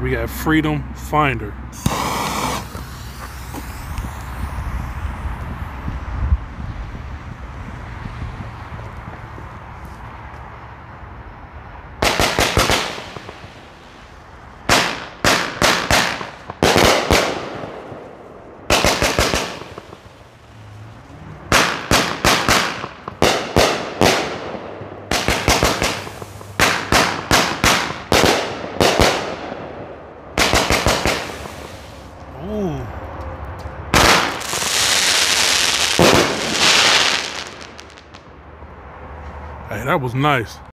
We got Freedom Finder. Ooh. Hey, that was nice.